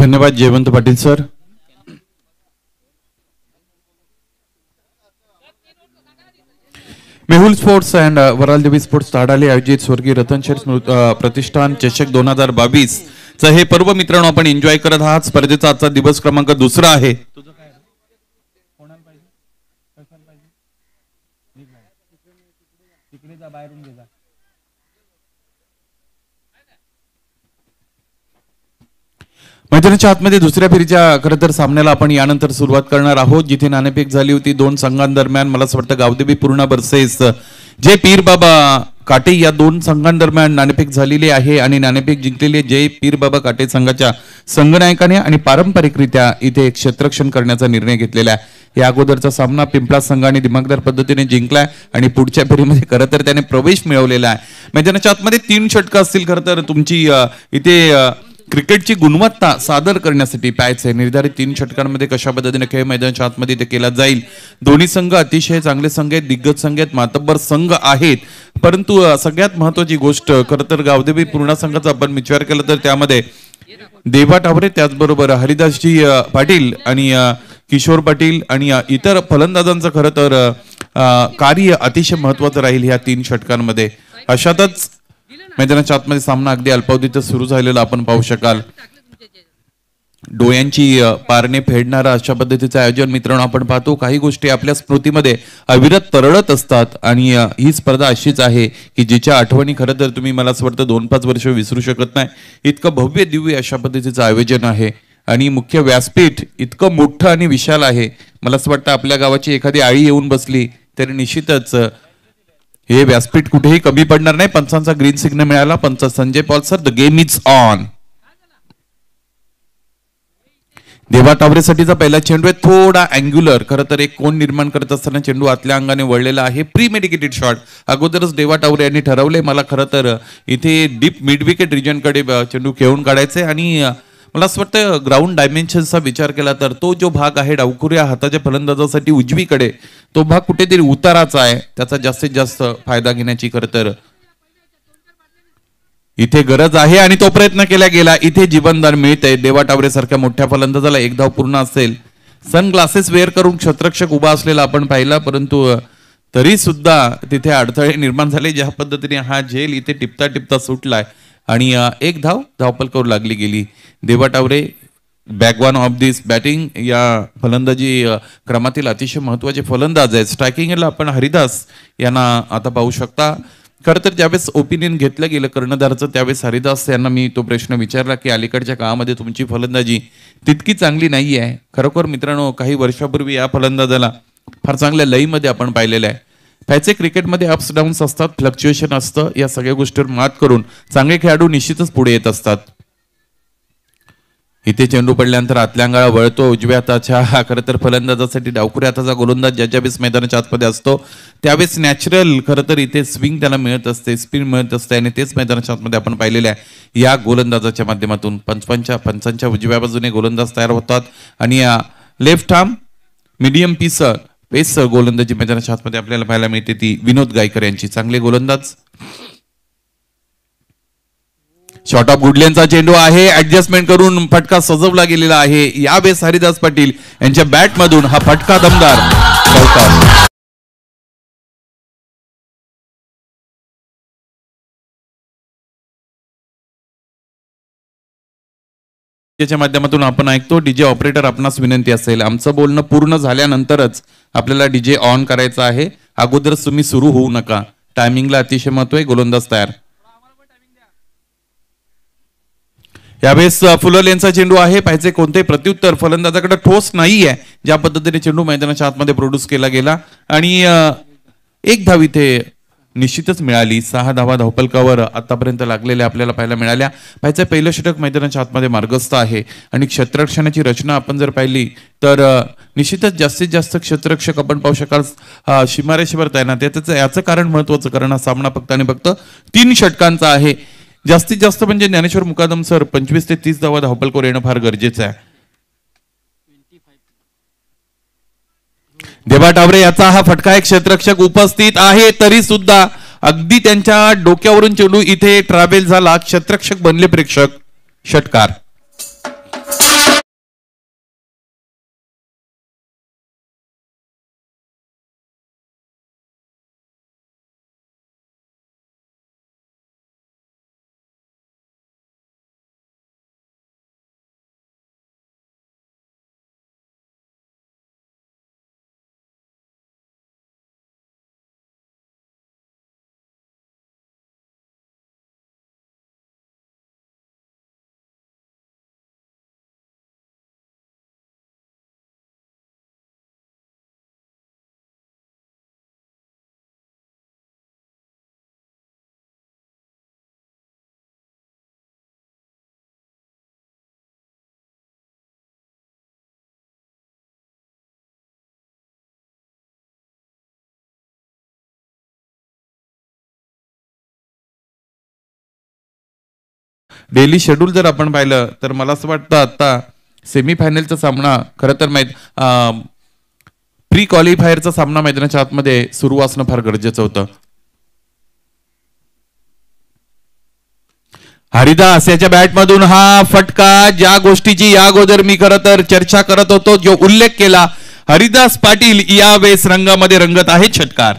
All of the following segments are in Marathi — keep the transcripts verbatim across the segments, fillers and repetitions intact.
धन्यवाद Jaywant Patil sir. Mehul sports and Varaldevi sports Tadale आयोजित स्वर्गीय रतनशेठ प्रतिष्ठान चषक दोन हजार बावीस च हे पर्व मित्रांनो आपण एन्जॉय करत आहात. स्पर्धेचा आजचा दिवस क्रमांक दुसरा आहे. मैदानाच्या आतमध्ये दुसऱ्या फेरीच्या खरं तर सामन्याला आपण यानंतर सुरुवात करणार आहोत, जिथे नाणेफेक झाली होती दोन संघांदरम्यान. मला असं वाटतं गावदेवी पूर्णा वर्सेस जय पीर बाबा काटे या दोन संघांदरम्यान नाणेफेक झालेली आहे आणि नाणेफेक जिंकलेले जय पीर बाबा काटे संघाच्या संघनायकाने आणि पारंपरिकरित्या इथे क्षेत्ररक्षण करण्याचा निर्णय घेतलेला आहे. या अगोदरचा सामना पिंपळा संघाने दिमागदार पद्धतीने जिंकलाय आणि पुढच्या फेरीमध्ये खरं तर त्याने प्रवेश मिळवलेला आहे. मैदानाच्या आतमध्ये तीन षटकं असतील. खरं तर तुमची इथे क्रिकेटची गुणवत्ता सादर करण्यासाठी पॅच आहे. निर्धारित तीन षटकांमध्ये कशा पद्धतीने खेळ मैदानाच्या आतमध्ये ते केला जाईल. दोन्ही संघ अतिशय चांगले संघ आहेत, दिग्गज संघ आहेत, मातब्बर संघ आहेत. परंतु सगळ्यात महत्वाची गोष्ट खरं तर गावदेवी पूर्णा संघाचा आपण विचार केला तर त्यामध्ये देवा टावरे, त्याचबरोबर हरिदासजी पाटील आणि किशोर पाटील आणि इतर फलंदाजांचं खरं तर कार्य अतिशय महत्वाचं राहील ह्या तीन षटकांमध्ये. अशातच मैदानाच्या आतमध्ये सामना अगदी अल्पावधीत सुरू झालेला आपण पाहू शकाल. डोळ्यांची पारणे फेडणारा अशा पद्धतीचं आयोजन मित्रांनो आपण पाहतो. काही गोष्टी आपल्या स्मृतीमध्ये अविरत तरळत असतात आणि ही स्पर्धा अशीच आहे की जिच्या आठवणी खरं तर तुम्ही मला असं वाटतं दोन पाच वर्ष विसरू शकत नाही. इतकं भव्य दिव्य अशा पद्धतीचं आयोजन आहे आणि मुख्य व्यासपीठ इतकं मोठं आणि विशाल आहे. मला असं वाटतं आपल्या गावाची एखादी आळी येऊन बसली तरी निश्चितच हे व्यासपीठ कुठेही कमी पडणार नाही. पंचांचा ग्रीन सिग्नल मिळाला. पंच Sanjay Paul sir, the game is on. Deva टावरेसाठीचा पहिला चेंडू आहे, थोडा अँग्युलर. खरं तर एक कोण निर्माण करत असताना चेंडू आतल्या अंगाने वळलेला आहे. प्री मेडिकेटेड शॉट अगोदरच देवा टावरे यांनी ठरवले. मला खरं तर इथे डीप मिड विकेट रिजन कडे चेंडू खेळून काढायचे आणि मला असं वाटतं ग्राउंड डायमेन्शनचा विचार केला तर तो जो भाग आहे डावखुऱ्या हाताच्या फलंदाजासाठी उजवीकडे, तो भाग कुठेतरी उताराचा आहे. त्याचा जास्तीत जास्त फायदा घेण्याची खरं तर इथे गरज आहे आणि तो प्रयत्न केला गेला. इथे जीवनदान मिळते. देवा टावरे सारख्या मोठ्या फलंदाजाला एक धाव पूर्ण असेल. सनग्लासेस वेअर करून क्षेत्ररक्षक उभा असलेला आपण पाहिला, परंतु तरी सुद्धा तिथे अडथळे निर्माण झाले. ज्या पद्धतीने हा झेल इथे टिपता टिपता सुटलाय आणि एक धाव धावपलकावर लागली गेली. Deva Tavare backbone of this batting या फलंदाजी क्रमातील अतिशय महत्वाचे फलंदाज आहेत. स्ट्रायकिंगला आपण हरिदास यांना आता पाहू शकता. खरं तर ज्यावेळेस ओपिनियन घेतलं गेलं कर्णधारचं त्यावेळेस हरिदास यांना मी तो प्रश्न विचारला की अलीकडच्या काळामध्ये तुमची फलंदाजी तितकी चांगली नाही आहे. खरोखर मित्रांनो काही वर्षापूर्वी या फलंदाजाला फार चांगल्या लईमध्ये आपण पाहिलेलं आहे. त्याचे क्रिकेटमध्ये अप्स डाऊन्स असतात, फ्लक्च्युएशन असतं. या सगळ्या गोष्टीवर मात करून चांगले खेळाडू निश्चितच पुढे येत असतात. इथे चेंडू पडल्यानंतर आतल्या अंगाळा वळतो उजव्या हाताच्या. हा खरं तर फलंदाजासाठी डावखुऱ्या हाताचा गोलंदाज ज्या ज्यावेळेस मैदानाच्या आतमध्ये असतो त्यावेळेस नॅचरल खरं तर इथे स्विंग त्याला मिळत असते, स्पिन मिळत असते आणि तेच मैदानाच्या आतमध्ये आपण पाहिलेले आहे. या गोलंदाजाच्या माध्यमातून पंचांच्या पंचांच्या उजव्या बाजूने गोलंदाज तयार होतात आणि left arm medium piece pace गोलंदाजी मैदानाच्या आतमध्ये आपल्याला पाहायला मिळते ती विनोद गायकर यांची. चांगले गोलंदाज. शॉर्ट ऑफ गुडलेनचा चेंडू आहे. ऍडजस्टमेंट करून फटका सजवला गेलेला आहे. यावेळेस हरिदास पाटील यांच्या बॅट मधून हा फटका दमदार चौकार. त्याच्या माध्यमातून आपण ऐकतो डीजे ऑपरेटर आपणास विनंती असेल आमचं बोलणं पूर्ण झाल्यानंतरच आपल्याला डीजे ऑन करायचा आहे. अगोदरच तुम्ही सुरू होऊ नका. टायमिंगला अतिशय महत्व आहे. गोलंदाज तयार. यावेळेस फुललेनचा चेंडू आहे. पाहिजे कोणते प्रत्युत्तर फलंदाजाकडे ठोस नाही आहे. ज्या पद्धतीने चेंडू मैदानाच्या आतमध्ये प्रोड्यूस केला गेला आणि एक धाव इथे निश्चितच मिळाली. सहा धावा धावपलकावर आतापर्यंत लागलेल्या आपल्याला पाहायला मिळाल्या. पाहिजे पहिलं षटक मैदानाच्या आतमध्ये मार्गस्थ आहे आणि क्षेत्ररक्षणाची रचना आपण जर पाहिली तर निश्चितच जास्तीत जास्त क्षेत्ररक्षक आपण पाहू शकाल सीमारेषेवर तैनात आहे. त्याचं याचं कारण महत्वाचं कारण हा सामना फक्त आणि फक्त तीन षटकांचा आहे. जास्तीत जास्त म्हणजे ज्ञानेश्वर मुकादम सर पंचवीस ते तीस धावा धावपलकावर येणं फार गरजेचं आहे. देवा टावरे याचा हा फटका एक क्षेत्ररक्षक उपस्थित आहे तरी सुद्धा अगदी त्यांच्या डोक्यावरून चेंडू इथे ट्रॅव्हल झाला. क्षेत्ररक्षक बनले प्रेक्षक. षटकार. डेली शेड्यूल जर आपण पाहिलं तर मला असं वाटतं आता सेमीफायनलचा सामना खरं तर माहित प्री क्वालिफायरचा सामना मैदानाच्या आतमध्ये सुरू असणं फार गरजेचं होतं. हरिदास याच्या बॅटमधून हा फटका, ज्या गोष्टीची या अगोदर मी खरं तर चर्चा करत होतो, जो उल्लेख केला, हरिदास पाटील यावेळेस रंगामध्ये रंगत आहे षटकार.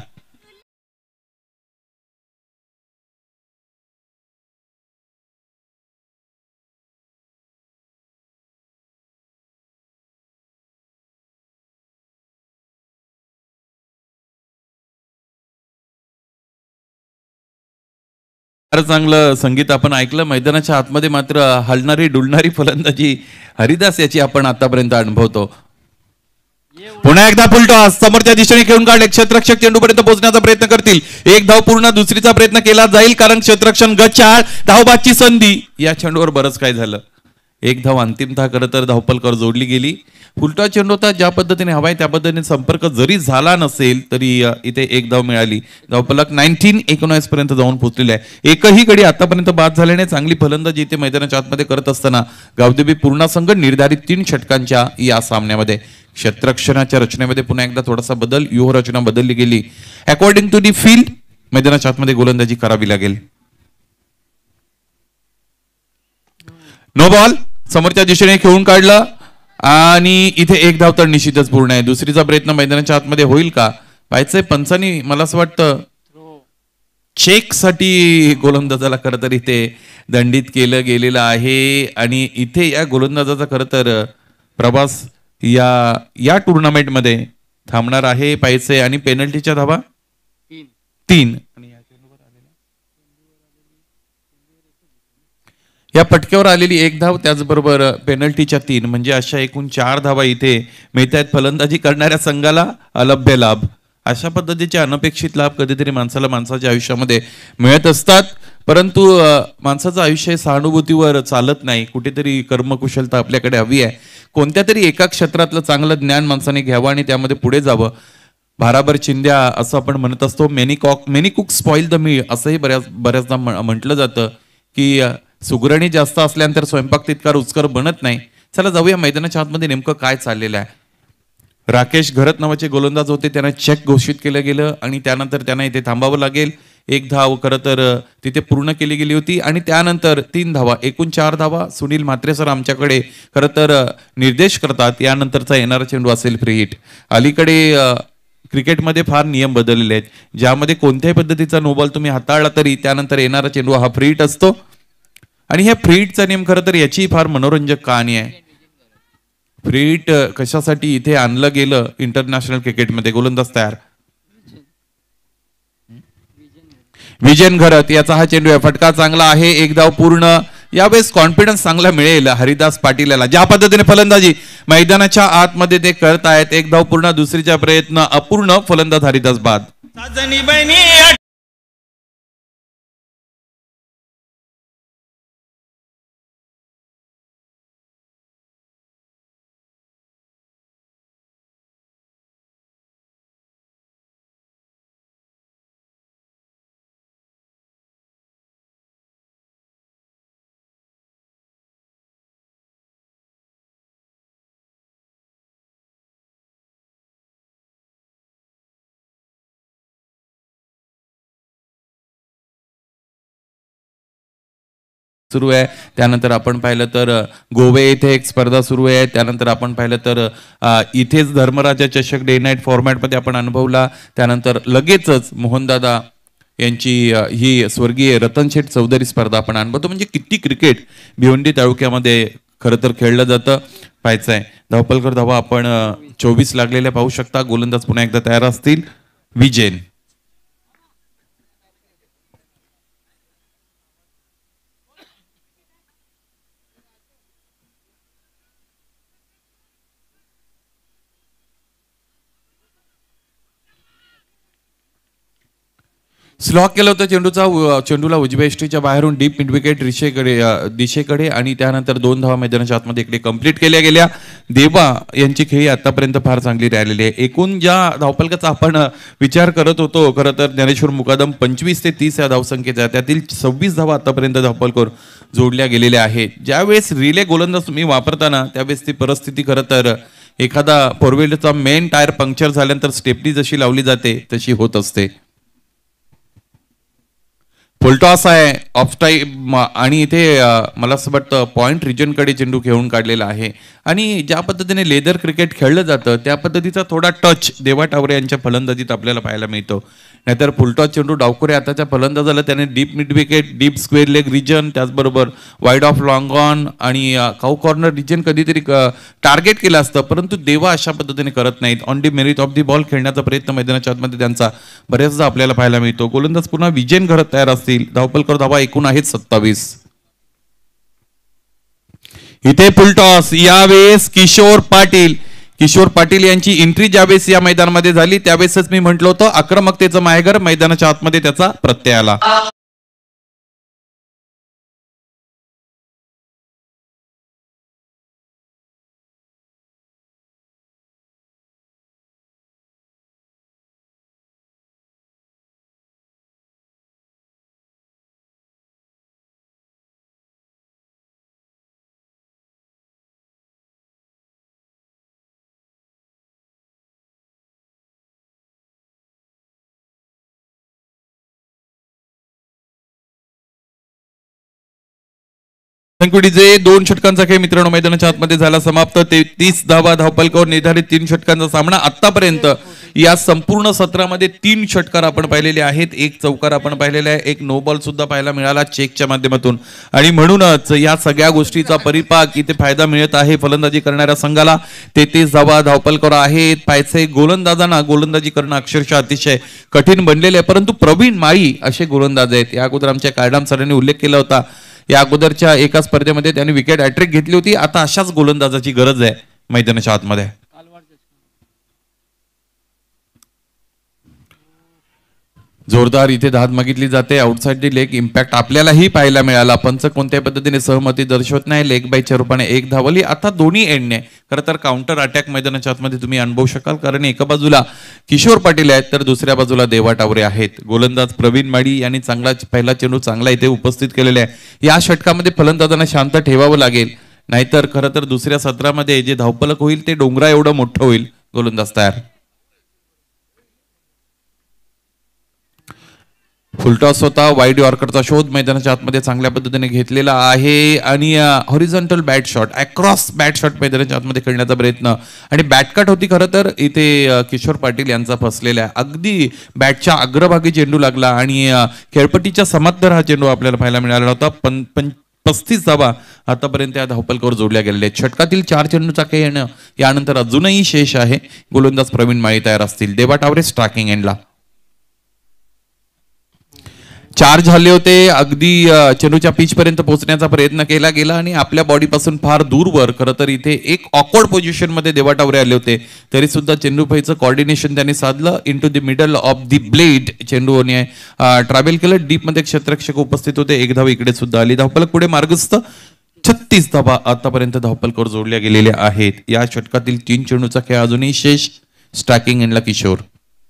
फार चांगलं संगीत आपण ऐकलं. मैदानाच्या आतमध्ये मात्र हलणारी डुलणारी फलंदाजी हरिदास याची आपण आतापर्यंत अनुभवतो. पुन्हा एकदा फुलटॉस समोरच्या दिशेने खेळून काढले. क्षेत्ररक्षक चेंडूपर्यंत पोहोचण्याचा प्रयत्न करतील. एक धाव पूर्ण, दुसरीचा प्रयत्न केला जाईल कारण क्षेत्ररक्षण गचाळ. धावबादची संधी. या चेंडूवर बरंच काय झालं. एक धाव अंतिमतः खरं तर धावपलकर जोडली गेली. फुलटॉस चेंडू होता, ज्या पद्धतीने हवाय त्या पद्धतीने संपर्क जरी झाला नसेल तरी इथे एक धाव मिळाली. धावपलक नाईन्टीन एकोणावीस पर्यंत जाऊन पोहोचलेले आहे. एकही गडी आतापर्यंत बाद झाल्याने चांगली फलंदाजी इथे मैदानाच्या आतमध्ये करत असताना गावदेवी पूर्णा संघ निर्धारित तीन षटकांच्या या सामन्यामध्ये. क्षेत्ररक्षणाच्या रचनेमध्ये पुन्हा एकदा थोडासा बदल, व्यूहरचना बदलली गेली. अकॉर्डिंग टू दी फील्ड मैदानाच्या आतमध्ये गोलंदाजी करावी लागेल. नो बॉल, समोरच्या दिशेने खेळून काढलं आणि इथे एक धाव तर निश्चितच पूर्ण आहे. दुसरीचा प्रयत्न मैदानाच्या आतमध्ये होईल का पाहायचंय. पंचांनी मला असं वाटतं चेक साठी गोलंदाजाला खरं तर इथे दंडित केलं गेलेलं आहे आणि इथे या गोलंदाजाचा खरं तर प्रवास या या टुर्नामेंटमध्ये थांबणार आहे पाहायचंय. आणि पेनल्टीच्या धावा तीन. या पटक्यावर आलेली एक धाव, त्याचबरोबर पेनल्टीच्या तीन, म्हणजे अशा एकूण चार धावा इथे मिळत आहेत. फलंदाजी करणाऱ्या संघाला अलभ्य लाभ. अशा पद्धतीचे अनपेक्षित लाभ कधीतरी माणसाला माणसाच्या आयुष्यामध्ये मिळत असतात. परंतु माणसाचं आयुष्य सहानुभूतीवर चालत नाही. कुठेतरी कर्मकुशलता आपल्याकडे हवी आहे. कोणत्या तरी एका क्षेत्रातलं चांगलं ज्ञान माणसाने घ्यावं आणि त्यामध्ये पुढे जावं. भाराभर चिंध्या असं आपण म्हणत असतो. Many cock many cook spoil the meal असंही बऱ्याच बऱ्याचदा म्हटलं जातं की सुगरणी जास्त असल्यानंतर स्वयंपाक तितका रुचकर बनत नाही. चला जाऊया मैदानाच्या आतमध्ये नेमकं काय चाललेलं आहे. राकेश घरत नावाचे गोलंदाज होते, त्यांना चेक घोषित केलं गेलं आणि त्यानंतर त्यांना इथे थांबावं लागेल. एक धाव खरं तर तिथे पूर्ण केली गेली होती आणि त्यानंतर तीन धावा, एकूण चार धावा. सुनील म्हात्रे सर आमच्याकडे खरं तर निर्देश करतात. यानंतरचा येणारा चेंडू असेल फ्री हिट. अलीकडे क्रिकेटमध्ये फार नियम बदललेले आहेत, ज्यामध्ये कोणत्याही पद्धतीचा नो बॉल तुम्ही हाताळला तरी त्यानंतर येणारा चेंडू हा फ्री हिट असतो. आणि ह्या फ्री हिटचा नियम खरं तर याची फार मनोरंजक कहाणी आहे. फ्री हिट कशासाठी इथे आणलं गेलं इंटरनॅशनल क्रिकेटमध्ये. गोलंदाज तयार, विजयन घरत याचा हा चेंडू आहे. फटका चांगला आहे, एक धाव पूर्ण. यावेळेस कॉन्फिडन्स चांगला मिळेल हरिदास पाटील याला. ज्या पद्धतीने फलंदाजी मैदानाच्या आतमध्ये ते करत आहेत. एक धाव पूर्ण, दुसरीचा प्रयत्न अपूर्ण. फलंदाज हरिदास बाद. सुरू आहे. त्यानंतर आपण पाहिलं तर गोवे येथे एक स्पर्धा सुरू आहे. त्यानंतर आपण पाहिलं तर इथेच धर्मराजा चषक डे नाईट फॉर्मॅटमध्ये आपण अनुभवला. त्यानंतर लगेचच मोहनदादा यांची ही स्वर्गीय रतनशेठ चौधरी स्पर्धा आपण अनुभवतो. म्हणजे किती क्रिकेट भिवंडी तालुक्यामध्ये खरं तर खेळलं जातं पाहायचं आहे. धावपलकर धावा आपण चोवीस लागलेल्या पाहू शकता. गोलंदाज पुन्हा एकदा तयार असतील. विजयन स्लॉक केलं होतं चेंडूचा उ- चेंडूला उजव्या एष्टीच्या बाहेरून डीप मिड विकेट दिशेकडे अ, दिशेकडे आणि त्यानंतर दोन धावा मैदानाच्या आतमध्ये इकडे कंप्लीट केल्या गेल्या. देवा यांची खेळी आतापर्यंत फार चांगली राहिलेली आहे. एकूण ज्या धावपलकाचा आपण अ, विचार करत होतो खरं तर ज्ञानेश्वर मुकादम पंचवीस ते तीस या धावसंख्येचा त्यातील सव्वीस धावा आतापर्यंत धावपलकर जोडल्या गेलेल्या आहेत. ज्यावेळेस रिले गोलंदाज तुम्ही वापरताना त्यावेळेस ती परिस्थिती खरं तर एखादा फोर व्हीलरचा मेन टायर पंक्चर झाल्यानंतर स्टेपनी जशी लावली जाते तशी होत असते. फुलटॉस आहे ऑफ टाईम आणि इथे अ, मला असं वाटतं पॉईंट रिजनकडे चेंडू खेळून काढलेला आहे आणि ज्या पद्धतीने लेदर क्रिकेट खेळलं जातं त्या पद्धतीचा थोडा टच देवा टावरे यांच्या फलंदाजीत आपल्याला पाहायला मिळतो. नाहीतर फुलटॉस चेंडू डावखोरे हाताच्या फलंदाजाला त्याने deep mid wicket deep square leg region त्याचबरोबर वाईड ऑफ लॉंग ऑन आणि काऊ कॉर्नर रिजन कधीतरी टार्गेट केलं असतं, परंतु देवा अशा पद्धतीने करत नाहीत. On the merit of the ball खेळण्याचा प्रयत्न मैदानाच्या आतमध्ये त्यांचा बऱ्याचदा आपल्याला पाहायला मिळतो. गोलंदाज पुन्हा विजन घरत तयार असतील. धावपलकर धावा एकूण आहेत सत्तावीस. इथे फुलटॉस यावेळेस किशोर पाटील किशोर पाटील यांची एंट्री ज्यावेळेस या मैदानामध्ये झाली त्यावेळेसच मी म्हटलं होतं आक्रमकतेचं माहेगर मैदानाच्या आतमध्ये त्याचा प्रत्यय आला. संकुडीचे दोन षटकांचा खेळ मित्रांनो मैदानाच्या आतमध्ये झाला समाप्त. तेहतीस धावा धावपलकावर निर्धारित तीन षटकांचा सामना. आतापर्यंत या संपूर्ण सत्रामध्ये तीन षटकार आपण पाहिलेले आहेत, एक चौकार आपण पाहिलेला आहे, एक नो बॉल सुद्धा पाहायला मिळाला चेकच्या माध्यमातून आणि म्हणूनच या सगळ्या गोष्टीचा परिपाक इथे फायदा मिळत आहे फलंदाजी करणाऱ्या संघाला. तेहतीस धावा धावपलकर आहेत. पायचे गोलंदाजांना गोलंदाजी करणं अक्षरशः अतिशय कठीण बनलेले आहे, परंतु प्रवीण माळी असे गोलंदाज आहेत. या अगोदर आमच्या कायडाम सरांनी उल्लेख केला होता या अगोदरच्या एका स्पर्धेमध्ये त्यांनी विकेट हॅट्रिक घेतली होती. आता अशाच गोलंदाजाची गरज आहे मैदानाच्या आतमध्ये. जोरदार इथे धाद मागितली जाते. आउटसाइड दी लेग इम्पॅक्ट आपल्यालाही पाहायला मिळाला. पंच कोणत्या पद्धतीने सहमती दर्शवत नाही. लेग बायच्या रूपाने एक धावली. आता दोन्ही एंडने खरं तर काउंटर अटॅक मैदानाच्या आतमध्ये तुम्ही अनुभवू शकाल, कारण एका बाजूला किशोर पाटील आहेत तर दुसऱ्या बाजूला देवा टावरे आहेत. गोलंदाज प्रवीण माळी यांनी चांगला पहिला चेंडू चांगला इथे उपस्थित केलेला आहे. या षटकामध्ये फलंदाजांना शांत ठेवावं लागेल, नाहीतर खरं तर दुसऱ्या सत्रामध्ये जे धावपलक होईल ते डोंगरा एवढं मोठं होईल. गोलंदाज तयार. फुलटॉस होता. वाईड यॉर्करचा शोध मैदानाच्या आतमध्ये चांगल्या पद्धतीने घेतलेला आहे आणि horizontal bat shot across bat shot मैदानाच्या आतमध्ये खेळण्याचा प्रयत्न आणि बॅटकट होती खरं तर इथे किशोर पाटील यांचा फसलेला आहे. अगदी बॅटच्या अग्रभागी चेंडू लागला आणि खेळपट्टीच्या समांतर हा चेंडू आपल्याला पाहायला मिळाला होता. पण पण पस्तीस धावा आतापर्यंत या धावपलकावर जोडल्या गेलेल्या आहेत. षटकातील चार चेंडूचा खेळ येणं यानंतर अजूनही शेष आहे. गोलंदाज प्रवीण माळी तयार असतील. देवा टावरे स्ट्रायकिंग एंडला. चार झाले होते. अगदी चेंडूच्या पिच पर्यंत पोहोचण्याचा प्रयत्न केला गेला आणि आपल्या बॉडीपासून फार दूरवर खरं तर इथे एक ऑकवर्ड पोझिशन मध्ये देवा टावरे आले होते, तरी सुद्धा चेंडू पैचं कॉर्डिनेशन त्यांनी साधलं. Into the middle of the blade चेंडूने ट्रॅव्हल केलं. डीप मध्ये क्षेत्ररक्षक उपस्थित होते. एक धाव इकडे सुद्धा आली. धावपलक पुढे मार्गस्थ. छत्तीस धावा आतापर्यंत धावपलकावर जोडल्या गेलेल्या आहेत. या षटकातील तीन चेंडूचा खेळ अजूनही शेष. स्ट्रायकिंग एंडला किशोर.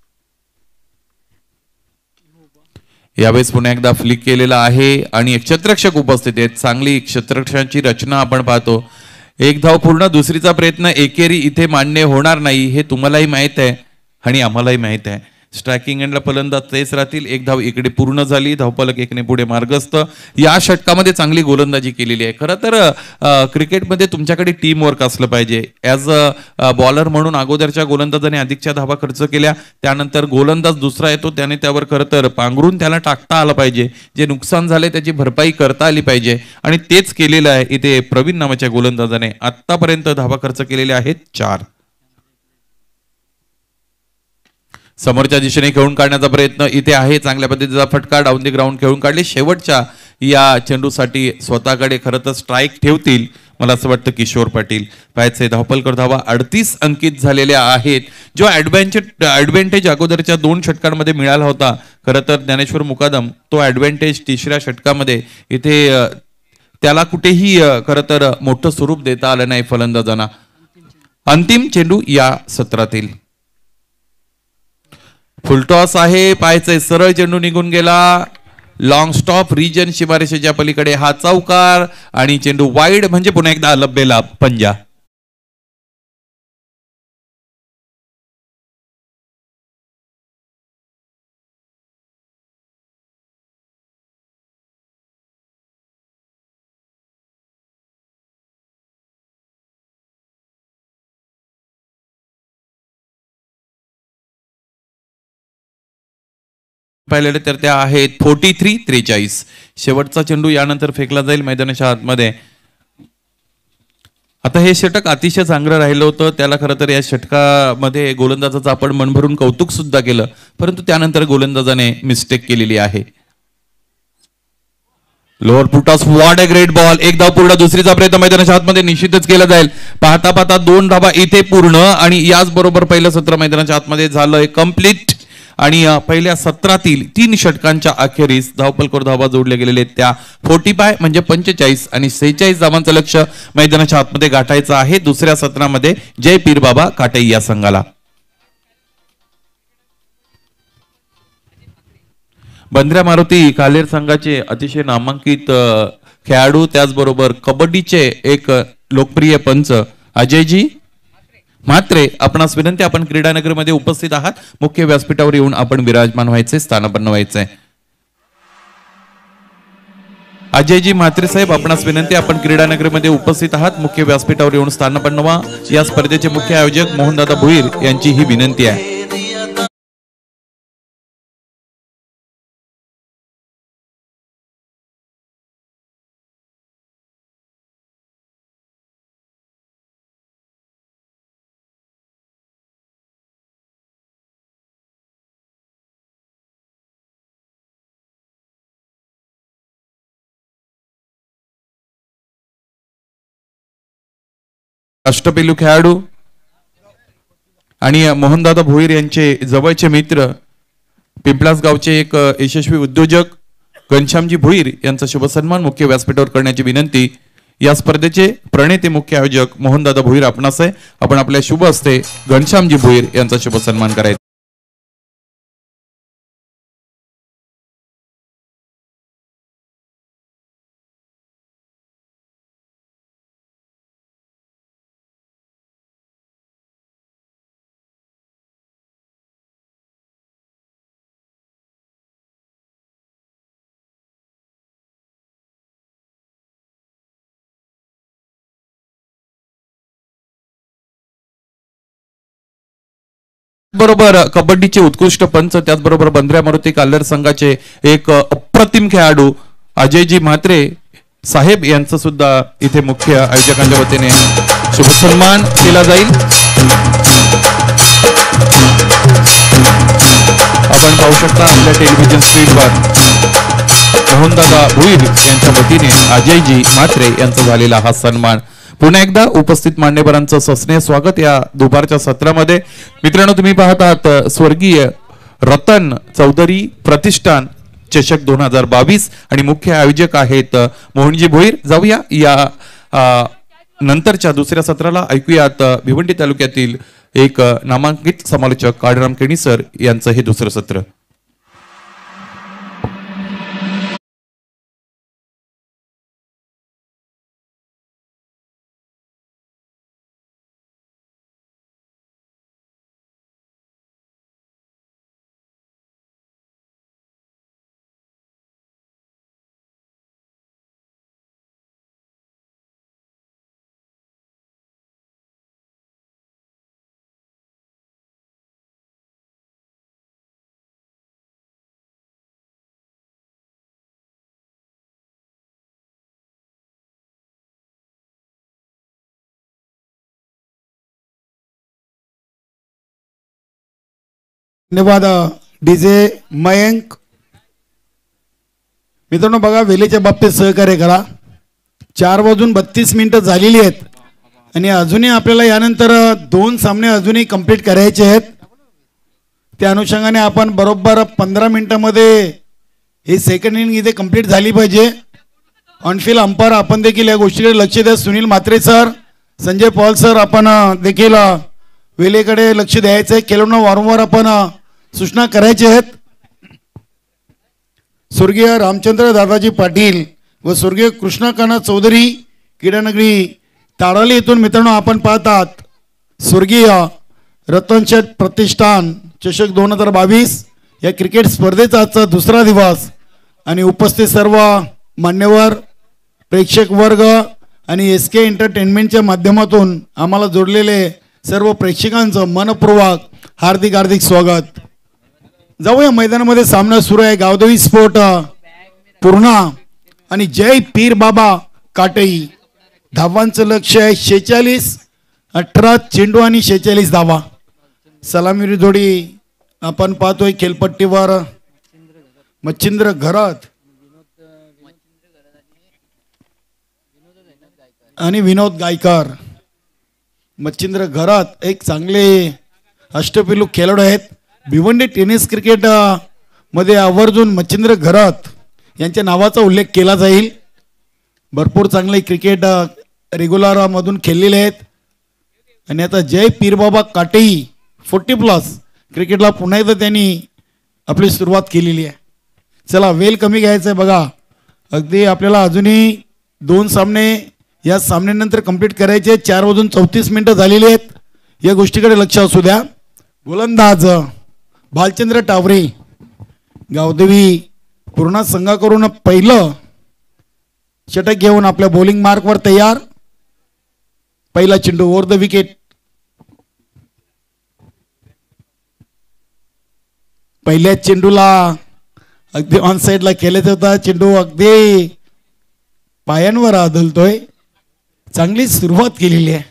यावेळेस पुन्हा एकदा फ्लिक केलेला आहे आणि एक क्षेत्ररक्षक उपस्थित आहेत. चांगली क्षेत्ररक्षकांची रचना आपण पाहतो. एक धाव पूर्ण. दुसरीचा प्रयत्न एकेरी इथे मान्य होणार नाही हे तुम्हालाही माहित आहे आणि आम्हालाही माहित आहे. स्ट्रायकिंग एंडला फलंदाज तेच राहतील. एक धाव इकडे पूर्ण झाली. धावपलक एकने पुढे मार्गस्थ. या षटकामध्ये चांगली गोलंदाजी केलेली आहे. खरं तर क्रिकेटमध्ये तुमच्याकडे टीम वर्क असलं पाहिजे. ॲज अ बॉलर म्हणून अगोदरच्या गोलंदाजाने अधिकच्या धावा खर्च केल्या, त्यानंतर गोलंदाज दुसरा येतो त्याने त्यावर खरं तर पांघरून त्याला टाकता आलं पाहिजे. जे नुकसान झाले त्याची भरपाई करता आली पाहिजे आणि तेच केलेलं आहे इथे प्रवीण नावाच्या गोलंदाजाने. आतापर्यंत धावा खर्च केलेल्या आहेत चार. समोरच्या दिशेने खेळून काढण्याचा प्रयत्न इथे आहे. चांगल्या पद्धतीचा फटका डाऊन दी ग्राउंड खेळून काढले. शेवटच्या या चेंडूसाठी स्वतःकडे खरं तर स्ट्राईक ठेवतील मला असं वाटतं किशोर पाटील. पाहायचे धावपलकर धावा अडतीस अंकित झालेल्या आहेत. जो ऍडव्हान्टेज ऍडव्हान्टेज अगोदरच्या दोन षटकांमध्ये मिळाला होता खरं तर ज्ञानेश्वर मुकादम, तो ऍडव्हान्टेज तिसऱ्या षटकामध्ये इथे त्याला कुठेही खरं तर मोठं स्वरूप देता आलं नाही फलंदाजांना. अंतिम चेंडू या सत्रातील फुलटॉस आहे. पाहायचंय सरळ चेंडू निघून गेला. लॉंग स्टॉप रिजन शिमारेषेच्या पलीकडे हा चौकार आणि चेंडू वाईड म्हणजे पुन्हा एकदा लब्बेला पंजा. पाहिलेले तर त्या आहेत फोर्टी थ्री त्रेचाळीस. शेवटचा चेंडू यानंतर फेकला जाईल मैदानाच्या आतमध्ये. आता हे षटक अतिशय चांगलं राहिलं होतं. त्याला खरं तर या षटकामध्ये गोलंदाजाचं आपण मन भरून कौतुक सुद्धा केलं, परंतु त्यानंतर गोलंदाजाने मिस्टेक केलेली आहे. Lower full toss what a great ball. एक धाव पूर्ण. दुसरीचा प्रयत्न मैदानाच्या आतमध्ये निश्चितच केला जाईल. पाहता पाहता दोन धावा इथे पूर्ण आणि याच बरोबर पहिलं सत्र मैदानाच्या आतमध्ये झालंय कम्प्लीट. आणि पहिल्या सत्रातील तीन षटकांच्या अखेरीस धावपलकर धावा जोडले गेलेले त्या फोर्टी फाय म्हणजे पंचेचाळीस आणि सेहेचाळीस धावांचं लक्ष मैदानाच्या आतमध्ये गाठायचं आहे दुसऱ्या सत्रामध्ये जय पीर बाबा काटे या संघाला. बंद्र्या मारुती कालेर संघाचे अतिशय नामांकित खेळाडू, त्याचबरोबर कबड्डीचे एक लोकप्रिय पंच अजयजी म्हात्रे, आपणास विनंती आपण क्रीडानगर मध्ये उपस्थित आहात. मुख्य व्यासपीठावर येऊन आपण विराजमान व्हायचे, स्थानापन्न व्हायचे. अजयजी म्हात्रे साहेब, आपणास विनंती आपण क्रीडानगर मध्ये उपस्थित आहात. मुख्य व्यासपीठावर येऊन स्थानापन्न व्हा. या स्पर्धेचे मुख्य आयोजक मोहनदादा भोईर यांची ही विनंती आहे. अष्टपैलू खेळाडू आणि मोहनदादा भोईर यांचे जवळचे मित्र, पिंपलास गावचे एक यशस्वी उद्योजक घनश्यामजी भोईर यांचा शुभसन्मान मुख्य व्यासपीठावर करण्याची विनंती. या स्पर्धेचे प्रणेते मुख्य आयोजक मोहनदादा भोईर आपणास आहे. आपण आपल्या शुभ हस्ते घनश्यामजी भोईर यांचा शुभसन्मान करायचा. बरोबर कबड्डीचे उत्कृष्ट पंच, त्याचबरोबर बंद्र्या मारुती काल्हेर संघाचे एक अप्रतिम खेळाडू अजयजी म्हात्रे साहेब यांचं सुद्धा इथे मुख्य आयोजकांच्या वतीने शुभसन्मान केला जाईल. आपण पाहू शकता आपल्या टेलिव्हिजन स्क्रीनवर मोहनदादा भोईर यांच्या वतीने अजयजी म्हात्रे यांचा झालेला हा सन्मान. पुन्हा एकदा उपस्थित मान्यवरांचं सस्नेह स्वागत या दुपारच्या सत्रामध्ये. मित्रांनो, तुम्ही पाहत आहात स्वर्गीय रतन चौधरी प्रतिष्ठान चषक दोन हजार बावीस आणि मुख्य आयोजक आहेत मोहनजी भोईर. जाऊया या नंतरच्या दुसऱ्या सत्राला. ऐकूयात भिवंडी तालुक्यातील एक नामांकित समालोचक काळराम केणी सर यांचं हे दुसरं सत्र. धन्यवाद डीजे मयंक. मित्रांनो बघा, वेळेच्या बाबतीत सहकार्य करा. चार वाजून बत्तीस मिनिटं झालेली आहेत आणि अजूनही आपल्याला यानंतर दोन सामने अजूनही कंप्लीट करायचे आहेत. त्या अनुषंगाने आपण बरोबर पंधरा मिनिटांमध्ये ही सेकंड इनिंग इथे कंप्लीट झाली पाहिजे. ऑनफिल्ड अंपायर आपण देखील या गोष्टीकडे लक्ष द्या. सुनील म्हात्रे सर, संजय पॉल सर, आपण देखील वेळेकडे लक्ष द्यायचं आहे. खेळाडूंना वारंवार आपण सूचना करायच्या आहेत. स्वर्गीय रामचंद्र दादाजी पाटील व स्वर्गीय कृष्णकांत चौधरी क्रीडानगरी ताडाली येथून मित्रांनो आपण पाहतात स्वर्गीय रतनशेठ प्रतिष्ठान चषक दोन हजार बावीस या क्रिकेट स्पर्धेचा आजचा दुसरा दिवस आणि उपस्थित सर्व मान्यवर प्रेक्षक वर्ग आणि एस के एंटरटेनमेंटच्या माध्यमातून आम्हाला जोडलेले सर्व प्रेक्षकांचं मनपूर्वक हार्दिक हार्दिक स्वागत. जाऊया मैदानामध्ये. सामना सुरू आहे. गावदेवी स्पोर्ट पूर्णा आणि जय पीर बाबा काटई. धावांचं लक्ष आहे शेहेचाळीस. अठरा चेंडू आणि शेहेचाळीस धावा. सलामी जोडी आपण पाहतोय खेळपट्टीवर मच्छिंद्र घरात आणि विनोद गायकर. मच्छिंद्र घरात एक चांगले अष्टपैलू खेळाडू आहेत. भिवंडी टेनिस क्रिकेट मध्ये आवर्जून मच्छिंद्र घरात यांच्या नावाचा उल्लेख केला जाईल. भरपूर चांगले क्रिकेट रेग्युलर मधून खेळलेले आहेत आणि आता जय पीरबाबा काटेई फोर्टी प्लस क्रिकेटला पुन्हा एकदा त्यांनी आपली सुरुवात केलेली आहे. चला वेल कमी घ्यायचं आहे बघा. अगदी आपल्याला अजूनही दोन सामने या सामन्यानंतर कंप्लीट करायचे. चार वाजून चौतीस मिनिटं झालेली आहेत. या गोष्टीकडे लक्ष असू द्या. गोलंदाज भालचंद्र टावरे गावदेवी पूर्ण संघाकडून पहिलं षटक घेऊन आपल्या बॉलिंग मार्कवर तयार. पहिला चेंडू ओव्हर द विकेट. पहिल्या चेंडूला अगदी ऑन साइडला केलेच होता. चेंडू अगदी पायांवर आदळतोय. चांगली सुरुवात केलेली आहे.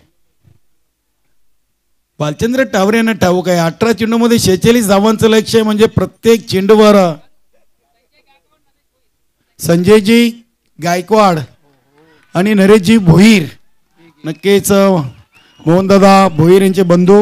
भालचंद्र टावरे यांना ठाऊक आहे अठरा चेंडू मध्ये शेहेचाळीस धावांचं लक्ष्य म्हणजे प्रत्येक चेंडूवर संजयजी गायकवाड आणि नरेशजी भोईर नक्कीच मोहनदादा भोईर यांचे बंधू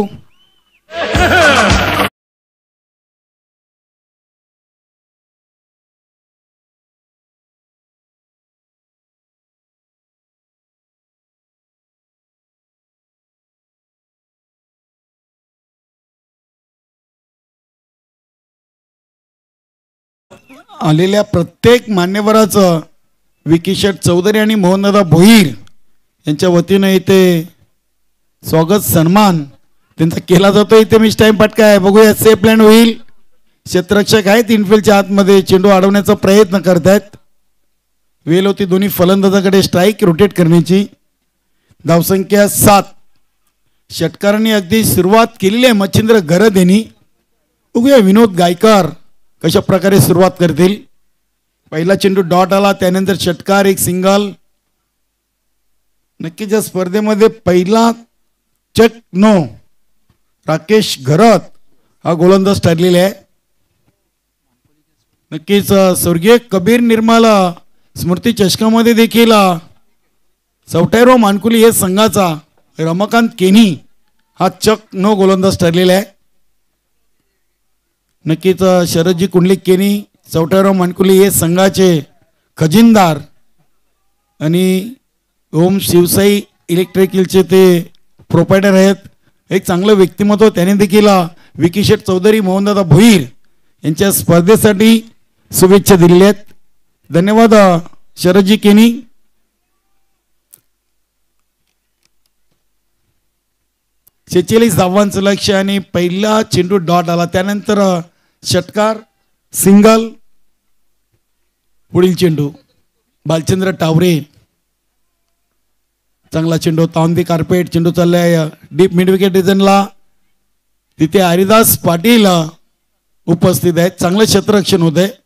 आलेल्या प्रत्येक मान्यवराचं विकी शेठ चौधरी आणि मोहनदादा भोईर यांच्या वतीने इथे स्वागत सन्मान त्यांचा केला जातो. इथे मिस टाइम पटका आहे. बघूया सेफ प्लॅन होईल. क्षेत्ररक्षक आहेत इनफिल्डच्या आतमध्ये. चेंडू अडवण्याचा प्रयत्न करतायत. वेल होती दोन्ही फलंदाजाकडे स्ट्राईक रोटेट करण्याची. धावसंख्या सात. षटकारांनी अगदी सुरुवात केलेली आहे मच्छिंद्र घरत यांनी. बघूया विनोद गायकर कशा प्रकारे सुरुवात करतील. पहिला चेंडू डॉट आला. त्यानंतर षटकार एक सिंगल. नक्कीच या स्पर्धेमध्ये पहिला चक नो राकेश घरत हा गोलंदाज ठरलेला आहे. नक्कीच स्वर्गीय कबीर निर्मल स्मृती चषकामध्ये देखील चौटायराव मानकुली हे संघाचा रमाकांत केनी हा चक नो गोलंदाज ठरलेला आहे. नक्कीच शरदजी कुंडलिक केनी चौटायराव मानकुली हे संघाचे खजिनदार आणि ओम शिवसाई इलेक्ट्रिकलचे ते प्रोपायटर आहेत. एक चांगलं व्यक्तिमत्व त्याने देखील विकी शेठ चौधरी मोहनदादा भोईर यांच्या स्पर्धेसाठी शुभेच्छा दिलेल्या आहेत. धन्यवाद शरदजी केनी. शेहेचाळीस धावांचं लक्ष आणि पहिला चेंडू डॉट आला. त्यानंतर षटकार सिंगल. पुढील चेंडू भालचंद्र टावरे. चांगला चेंडू तांदी कार्पेट. चेंडू चाललाय डीप मिड विकेट रिजनला. तिथे हरिदास पाटील उपस्थित आहेत. चांगलं क्षेत्ररक्षण होत आहे.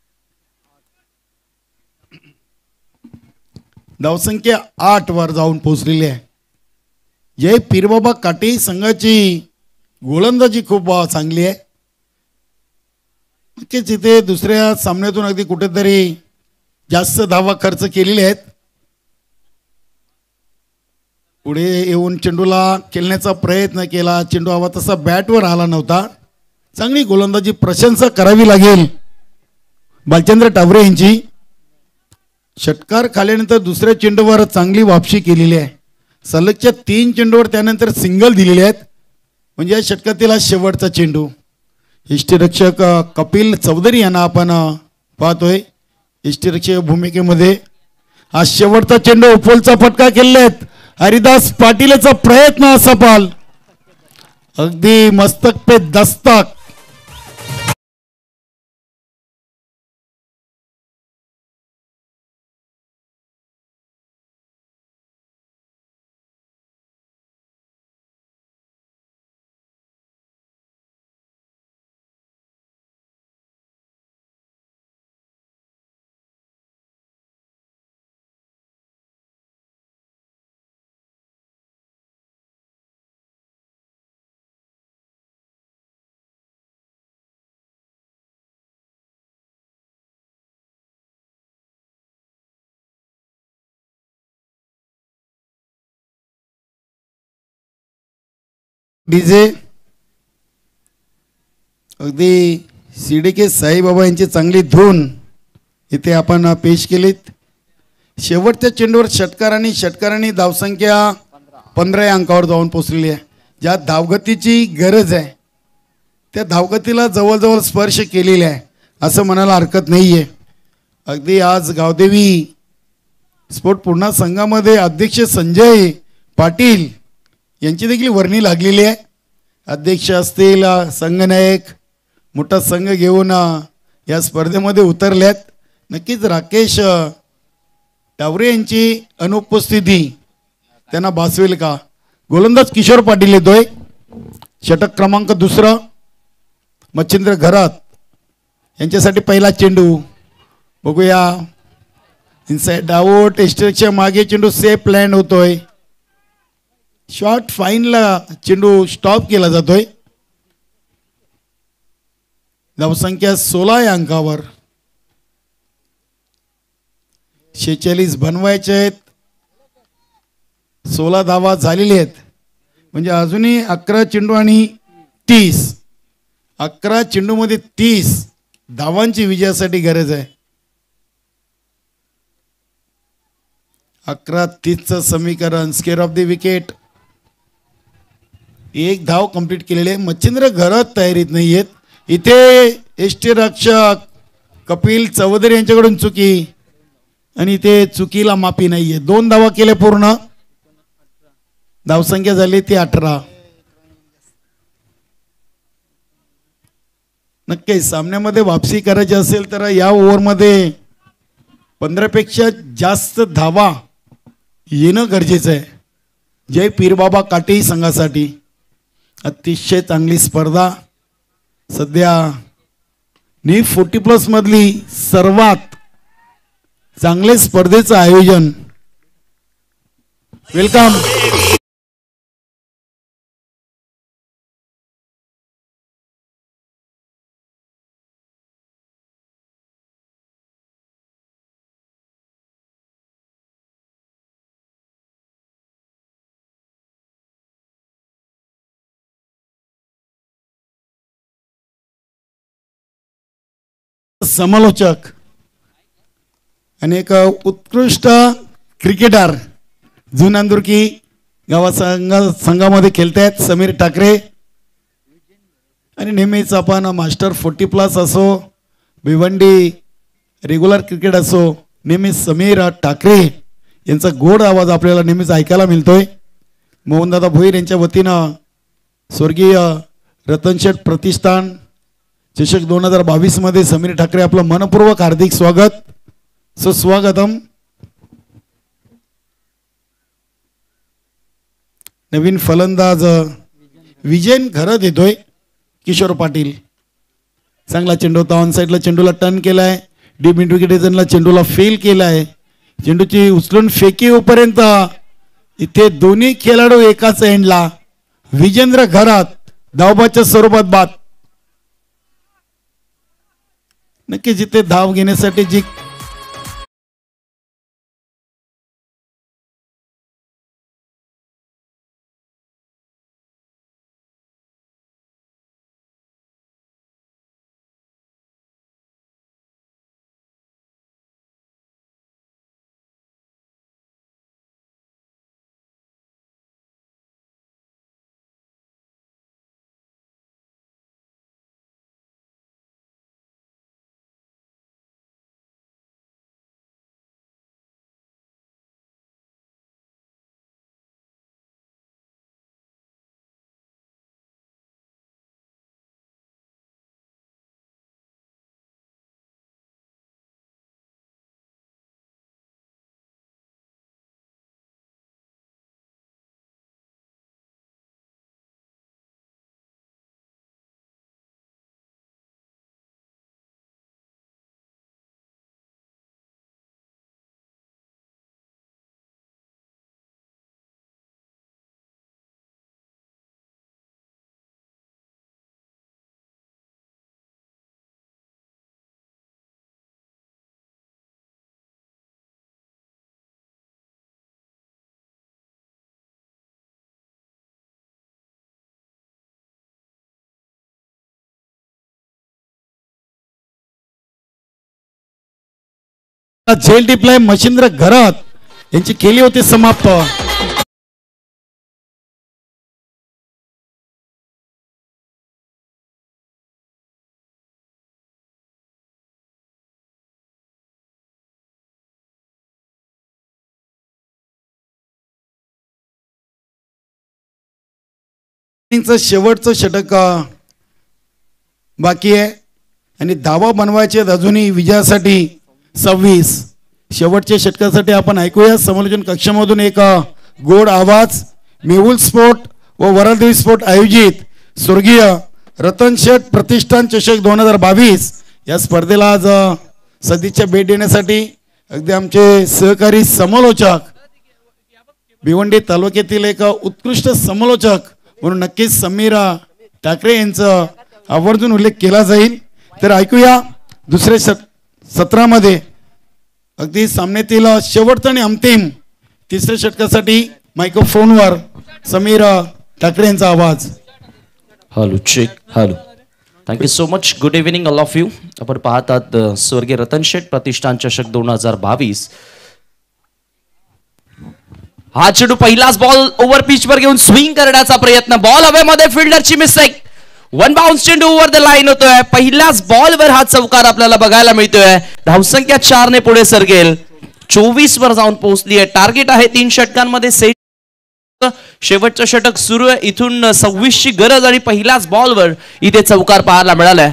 धावसंख्या आठ वर जाऊन पोहोचलेली आहे. जय पीरबाबा काटे संघाची गोलंदाजी खूप चांगली आहे. नक्कीच इथे दुसऱ्या सामन्यातून अगदी कुठेतरी जास्त धावा खर्च केलेले आहेत. पुढे येऊन चेंडूला खेळण्याचा प्रयत्न केला, चेंडू हवा तसा बॅटवर आला नव्हता. चांगली गोलंदाजी प्रशंसा करावी लागेल बालचंद्र टावरे यांची. षटकार खाल्यानंतर दुसऱ्या चेंडूवर चांगली वापसी केलेली आहे. सलगच्या तीन चेंडूवर त्यानंतर सिंगल दिलेले आहेत. म्हणजे या षटकातील हा शेवटचा चेंडू. यष्टीरक्षक कपिल चौधरी यांना आपण पाहतोय यष्टीरक्षक भूमिकेमध्ये. हा शेवटचा चेंडू उपोलचा फटका केलेत. हरिदास पाटीलचा प्रयत्न सफल. अगदी मस्तक पे दस्तक. डीजे अगदी सीडीके साईबाबा यांची चांगली धून इथे आपण पेश केलीत. शेवटच्या चेंडूवर षटकारांनी षटकारांनी धावसंख्या पंधरा या अंकावर जाऊन पोचलेली आहे. ज्या धावगतीची गरज आहे त्या धावगतीला जवळजवळ स्पर्श केलेला आहे असं म्हणायला हरकत नाही आहे. अगदी आज गावदेवी स्पोर्ट पूर्णा संघामध्ये अध्यक्ष संजय पाटील यांची देखील वर्णी लागलेली आहे. अध्यक्ष असतील संघनायक मोठा संघ घेऊन या स्पर्धेमध्ये उतरल्यात. नक्कीच राकेश टावरे यांची अनुपस्थिती त्यांना भासवेल का. गोलंदाज किशोर पाटील येतोय. षटक क्रमांक दुसरा मच्छिंद्र घरात यांच्यासाठी पहिला चेंडू बघूया. Inside out. एस्ट्रेकच्या मागे चेंडू सेफ लँड होतोय. शॉर्ट फाईनला चेंडू स्टॉप केला जातोय. धावसंख्या सोळा या अंकावर. शेहेचाळीस बनवायचे आहेत. सोळा धावा झालेली आहेत. म्हणजे अजूनही अकरा चेंडू आणि तीस अकरा चेंडूमध्ये तीस धावांची विजयासाठी गरज आहे. अकरा तीसचं समीकरण. Square off the wicket. एक धाव कंप्लीट केलेले आहे. मच्छिंद्र घरात तयारीत नाही आहेत. इथे एष्टी रक्षक कपिल चौधरी यांच्याकडून चुकी आणि इथे चुकीला माफी नाही आहे. दोन धावा केले पूर्ण. धावसंख्या झाली ती अठरा. नक्की सामन्यामध्ये वापसी करायची असेल तर या ओव्हरमध्ये पंधरापेक्षा जास्त धावा येणं गरजेचं आहे. जय पीरबाबा काटे संघासाठी अतिशय चांगली स्पर्धा. सध्या नी फोर्टी प्लस मधली सर्वात चांगले स्पर्धेचं आयोजन. वेलकम. समालोचक आणि एक उत्कृष्ट क्रिकेटर जुनांदुर्की गावा संघ संघामध्ये खेळत आहेत समीर ठाकरे. आणि नेहमीच आपण मास्टर फोर्टी प्लस असो भिवंडी रेग्युलर क्रिकेट असो नेहमीच समीर ठाकरे यांचा गोड आवाज आपल्याला नेहमीच ऐकायला मिळतोय. मोहनदादा भोईर यांच्या वतीनं स्वर्गीय रतनशेठ प्रतिष्ठान चषक दोन हजार बावीस मध्ये समीर ठाकरे आपलं मनपूर्वक हार्दिक स्वागत. सुस्वागतम. नवीन फलंदाज विजयन घरात येतोय. किशोर पाटील चांगला चेंडू होता. ऑन साईडला चेंडूला टर्न केलाय. डीप मिड विकेटला चेंडूला फेल केलाय. चेंडूची उचलून फेकी होईपर्यंत इथे दोन्ही खेळाडू एकाच एंडला. विजेंद्र घरात धावबाच्या स्वरूपात बाद. नक्की जिथे धाव घेण्यासाठी जी झेल टिपलाय मच्छिंद्र घरात यांची केली होती समाप्त. शेवटचं षटक बाकी आहे आणि धावा बनवायचे अजूनही विजयासाठी सव्वीस. शेवटच्या षटकासाठी आपण ऐकूया समालोचन कक्षामधून एक गोड आवाज. मेहुल स्पोर्ट व वरालदेवी स्पोर्ट आयोजित स्वर्गीय रतन शेठ प्रतिष्ठान चषक दोन हजार बावीस या स्पर्धेला आज सदिच्छा भेट देण्यासाठी अगदी आमचे सहकारी समालोचक भिवंडी तालुक्यातील एक उत्कृष्ट समालोचक म्हणून नक्कीच समीर ठाकरे यांचा आवर्जून उल्लेख केला जाईल. तर ऐकूया दुसऱ्या सत्रामध्ये अगदी सामन्यातील शेवटचा आणि अंतिम तिसऱ्या षटकासाठी मायक्रोफोनवर समीर ठाकरे यांचा आवाज. Hello check. Hello, thank you so much. Good evening all of you. आपण पाहतात स्वर्गीय रतन शेठ प्रतिष्ठान चषक दोन हजार बावीस. हा चेंडू पहिलाच बॉल ओव्हर पिच वर घेऊन स्विंग करण्याचा प्रयत्न. बॉल हवेमध्ये फिल्डरची मिस्टेक. वन बाउन्स चेंडू ओव्हर द लाईन होतोय. पहिल्याच बॉल वर हा चौकार आपल्याला बघायला मिळतोय. धावसंख्या चार ने पुढे सरकेल. चोवीस वर जाऊन पोहोचली आहे. टार्गेट आहे तीन षटकांमध्ये सेट. शेवटचं षटक सुरू आहे. इथून सव्वीस ची गरज आणि पहिल्याच बॉलवर इथे चौकार पाहायला मिळालाय.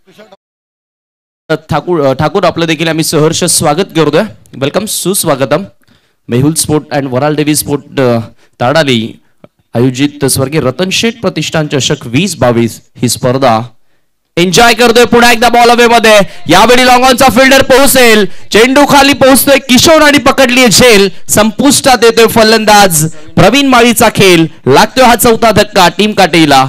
ठाकूर ठाकूर आपलं देखील आम्ही सहर्ष स्वागत करतोय. वेलकम, सुस्वागतम. Mehul sport and Varaldevi sport Tadali आयोजित स्वर्गीय रतन शेठ प्रतिष्ठान चषक वीस बावीस ही स्पर्धा एन्जॉय करतोय. पुन्हा एकदा बॉल हवे मध्ये. यावेळी लॉंग ऑनचा फिल्डर पोहोचेल. चेंडू खाली पोहोचतोय. किशोर आणि पकडली झेल. संपुष्टात येतोय फलंदाज प्रवीण माळीचा खेळ. लागतोय हा चौथा धक्का टीम काटेला.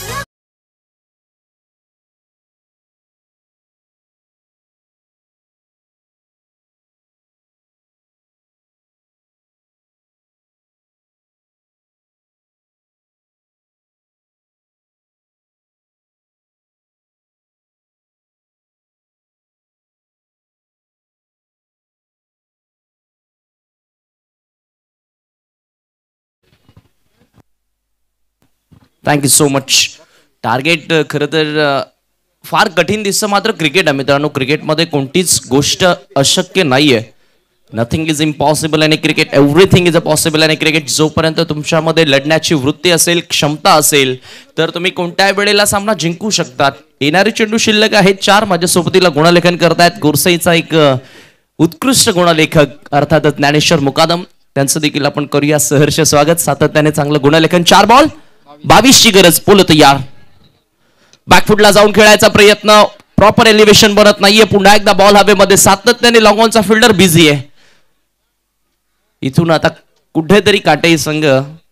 Thank you so much. टार्गेट खरं तर फार कठीण दिसतं, मात्र क्रिकेट आहे मित्रांनो. क्रिकेटमध्ये कोणतीच गोष्ट अशक्य नाहीये. नथिंग इज इम्पॉसिबल आणि cricket everything is a possible. आणि क्रिकेट जोपर्यंत तुमच्यामध्ये लढण्याची वृत्ती असेल, क्षमता असेल, तर तुम्ही कोणत्याही वेळेला सामना जिंकू शकतात. येणारे चेंडू शिल्लक आहेत चार. माझ्या सोबतीला गुणलेखन करतायत गोरसईचा एक उत्कृष्ट गुणलेखक अर्थातच ज्ञानेश्वर मुकादम. त्यांचं देखील आपण करूया सहर्ष स्वागत. सातत्याने चांगलं गुणलेखन. चार बॉल बावीस ची गरज. पोल तयार. बॅकफुटला जाऊन खेळायचा प्रयत्न. प्रॉपर एलिव्हेशन बनत नाहीये. पुन्हा एकदा बॉल हवेमध्ये. सातत्याने लॉंग ऑनचा फिल्डर बिझी आहे. इथून आता कुठेतरी काटेई संघ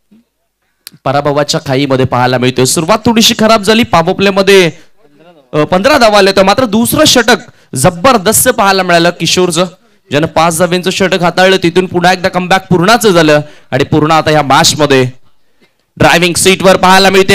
पराभवाच्या खाईमध्ये पाहायला मिळतोय. सुरुवात थोडीशी खराब झाली. पॉवर प्ले मध्ये पंधरा धावा आले होते, मात्र दुसरं षटक जबरदस्त पाहायला मिळालं किशोरचं, ज्यानं पाच धाव्यांचं षटक हाताळलं. तिथून पुन्हा एकदा कमबॅक पूर्णाचं झालं आणि पूर्ण आता या मॅच मध्ये ड्रायव्हिंग सीट वर पाहायला मिळते.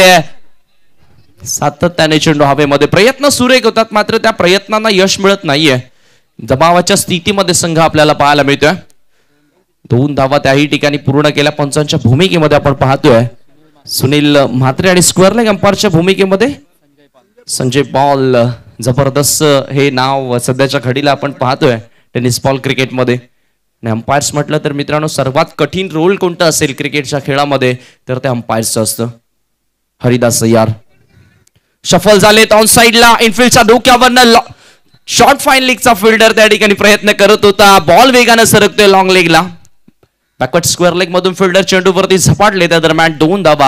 सातत्याने चेंडू हवेमध्ये. प्रयत्न सुरेख होतात, मात्र त्या प्रयत्नांना यश मिळत नाहीये. दबावाच्या स्थितीमध्ये संघ आपल्याला पाहायला मिळतोय. दोन धावा त्याही ठिकाणी पूर्ण केल्या. पंचांच्या भूमिकेमध्ये आपण पाहतोय सुनील म्हात्रे आणि स्क्वेअर लेग अंपायरच्या भूमिकेमध्ये संजय पॉल. जबरदस्त हे नाव सध्याच्या घडीला आपण पाहतोय टेनिस बॉल क्रिकेटमध्ये. अंपायर्स म्हटलं तर मित्रांनो सर्वात कठीण रोल कोणतं असेल क्रिकेटच्या खेळामध्ये तर ते अंपायर्सचं असतं. हरिदास सय्यार शफल झालेत ऑन साइडला. इनफिल्डच्या डोक्यावरनं शॉर्ट फाईन लेगचा फिल्डर त्या ठिकाणी प्रयत्न करत होता. बॉल वेगानं सरकतोय लॉंग लेगला. बॅकवर्ड स्क्वेअर लेग मधून फिल्डर चेंडूवरती झपाटले. त्या दरम्यान दोन धावा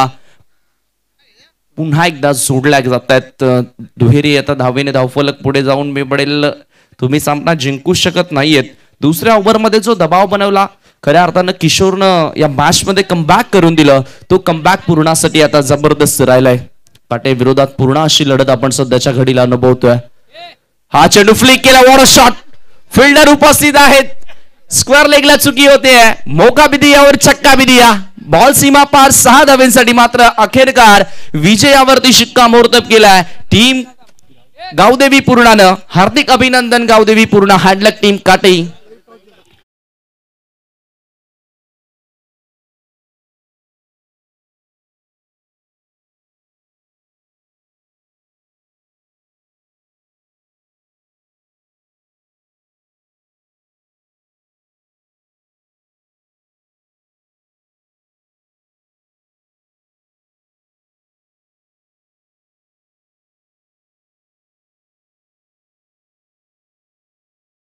पुन्हा एकदा जोडल्या जात आहेत. दुहेरी आता धावेने धावफलक पुढे जाऊन मी बडेल तुम्ही सामना जिंकू शकत नाहीयेत. दुसऱ्या ओव्हरमध्ये जो दबाव बनवला खऱ्या अर्थानं किशोरनं या मॅच मध्ये कमबॅक करून दिलं. तो कमबॅक पूर्णासाठी आता जबरदस्त राहिलाय. पाटे विरोधात पूर्ण अशी लढत आपण सध्याच्या घडीला अनुभवतोय. हा चेंडू फ्लिक केला. War shot. फिल्डर उपस्थित आहेत. स्क्वेअर लेगला चुकी होते. मौका भी दिया और छक्का भी दिया. बॉल सीमा पार सहा धावेंसाठी मात्र अखेरकार विजयावरती शिक्कामोर्तब केलाय टीम गावदेवी पूर्णानं. हार्दिक अभिनंदन गावदेवी पूर्ण. हँडलक टीम काटे.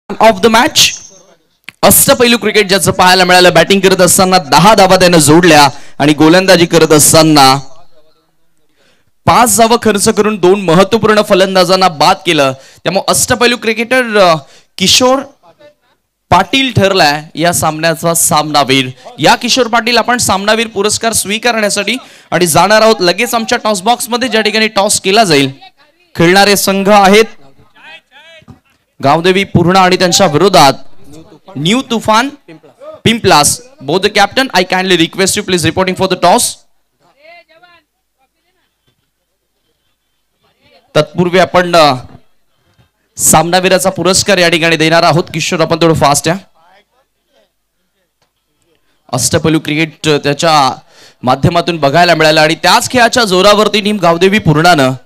ऑफ द मॅच अष्टपैलू क्रिकेट ज्याचं पाहायला मिळालं. बॅटिंग करत असताना दहा धावा त्यानं जोडल्या आणि गोलंदाजी करत असताना पाच धावा खर्च करून दोन महत्वपूर्ण फलंदाजांना बाद केलं. त्यामुळे अष्टपैलू क्रिकेटर किशोर पाटील ठरलाय या सामन्याचा सामनावीर. या किशोर पाटील आपण सामनावीर पुरस्कार स्वीकारण्यासाठी आणि जाणार आहोत लगेच आमच्या टॉस बॉक्स मध्ये, ज्या ठिकाणी टॉस केला जाईल. खेळणारे संघ आहेत गावदेवी पूर्णा आणि त्यांच्या विरोधात न्यू तुफान Pimplas. Both the captain, I kindly request you please reporting for the toss. तत्पूर्वी आपण सामनावीराचा पुरस्कार या ठिकाणी देणार आहोत. किशोर आपण थोडं फास्ट आहे. अष्टपैलू क्रिकेट त्याच्या माध्यमातून बघायला मिळालं आणि त्याच खेळाच्या जोरावरती टीम गावदेवी पूर्णानं